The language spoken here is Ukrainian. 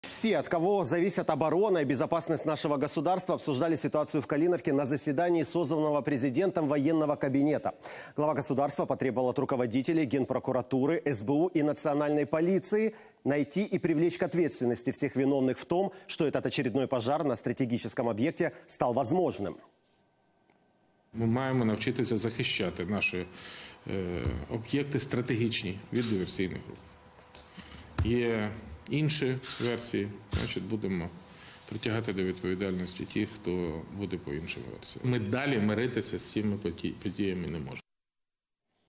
Все, от кого зависит оборона и безопасность нашего государства, обсуждали ситуацию в Калиновке на заседании созванного президентом военного кабинета. Глава государства потребовал от руководителей Генпрокуратуры, СБУ и национальной полиции найти и привлечь к ответственности всех виновных в том, что этот очередной пожар на стратегическом объекте стал возможным. Ми маємо навчитися захищати наші об'єкти стратегічні від диверсійних груп. Є інші версії, значить будемо притягати до відповідальності тих, хто буде по іншим версіям. Ми далі миритися з цими подіями не можемо.